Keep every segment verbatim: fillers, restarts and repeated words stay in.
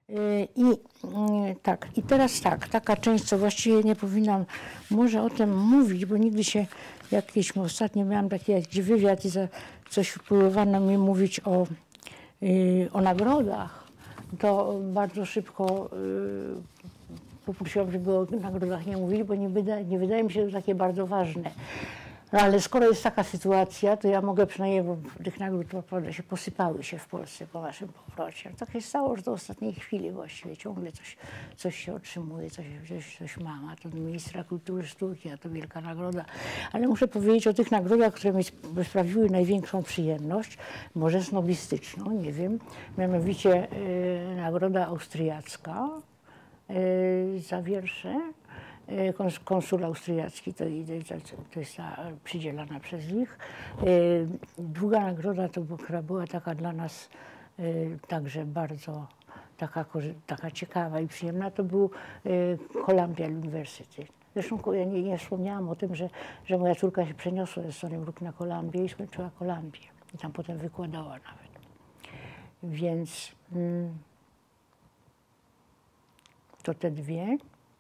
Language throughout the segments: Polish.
I tak, i teraz tak, taka część, co właściwie nie powinnam może o tym mówić, bo nigdy się, jakieś ostatnio miałam taki jakiś wywiad i za coś próbowano mi mówić o, o nagrodach, to bardzo szybko poprosiłam, żeby o nagrodach nie mówić, bo nie, wyda, nie wydaje mi się, że to takie bardzo ważne. No ale skoro jest taka sytuacja, to ja mogę przynajmniej, bo tych nagród naprawdę się posypały się w Polsce po naszym powrocie. Tak się stało, że do ostatniej chwili właściwie ciągle coś, coś się otrzymuje, coś, coś, coś ma. A to ministra kultury, sztuki, a to wielka nagroda. Ale muszę powiedzieć o tych nagrodach, które mi sprawiły największą przyjemność, może snobistyczną, nie wiem. Mianowicie y, nagroda austriacka y, za wiersze. Konsul austriacki to, to jest ta przydzielana przez nich. Druga nagroda, to, która była taka dla nas także bardzo taka, taka ciekawa i przyjemna, to był Columbia University. Zresztą ja nie, nie wspomniałam o tym, że, że moja córka się przeniosła ze Stony Brook na Columbię i skończyła Columbię. I tam potem wykładała nawet. Więc mm, to te dwie.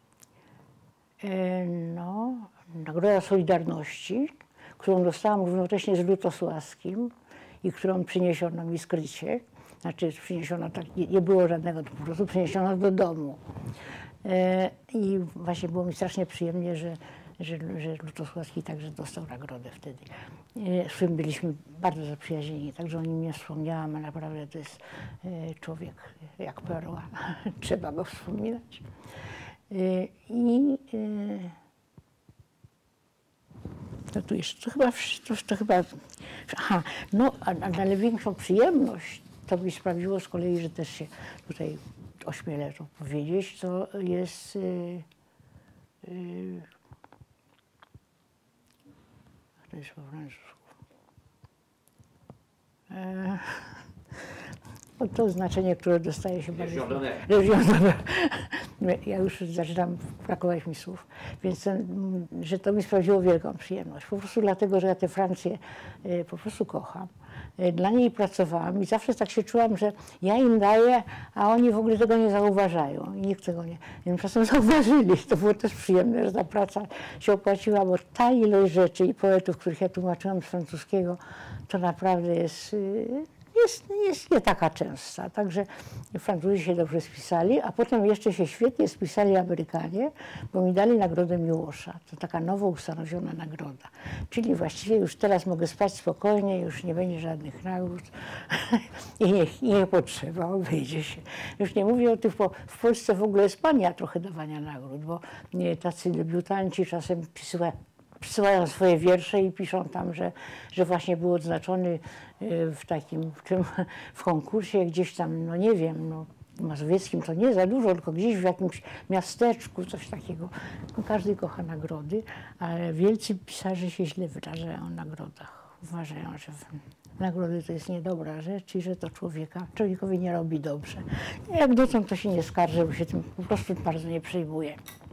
No, Nagroda Solidarności, którą dostałam równocześnie z Lutosławskim i którą przyniesiono mi skrycie. Znaczy przyniesiono tak, nie, nie było żadnego, po prostu przyniesiono do domu. I właśnie było mi strasznie przyjemnie, że, że, że Lutosławski także dostał nagrodę wtedy. Z którym byliśmy bardzo zaprzyjaźnieni, także o nim nie wspomniałam, a naprawdę to jest człowiek jak perła. Trzeba go wspominać. I to tu jeszcze, to chyba, to, to chyba, aha, no, a, a największą przyjemność to mi sprawiło z kolei, że też się tutaj ośmielę to powiedzieć, to jest yy, yy, to jest po francusku. E, To znaczenie, które dostaje się bardzo... Légion d'honneur. Ja już zaczynam brakować mi słów, więc ten, że to mi sprawiło wielką przyjemność. Po prostu dlatego, że ja tę Francję po prostu kocham. Dla niej pracowałam i zawsze tak się czułam, że ja im daję, a oni w ogóle tego nie zauważają. I nikt tego nie... Tymczasem zauważyli. To było też przyjemne, że ta praca się opłaciła, bo ta ilość rzeczy i poetów, których ja tłumaczyłam z francuskiego, to naprawdę jest... Jest, jest nie taka częsta, także Francuzi się dobrze spisali, a potem jeszcze się świetnie spisali Amerykanie, bo mi dali nagrodę Miłosza. To taka nowo ustanowiona nagroda. Czyli właściwie już teraz mogę spać spokojnie, już nie będzie żadnych nagród i nie, i nie potrzeba, wyjdzie się. Już nie mówię o tym, bo w Polsce w ogóle jest mania trochę dawania nagród, bo nie, tacy debiutanci czasem przysyłają Przysyłają swoje wiersze i piszą tam, że, że właśnie był odznaczony w takim, w, tym, w konkursie gdzieś tam, no nie wiem, no, mazowieckim to nie za dużo, tylko gdzieś w jakimś miasteczku, coś takiego. No, każdy kocha nagrody, ale wielcy pisarze się źle wyrażają o nagrodach. Uważają, że nagrody to jest niedobra rzecz i że to człowieka, człowiekowi nie robi dobrze. Jak dotąd to się nie skarżę, bo się tym po prostu bardzo nie przejmuję.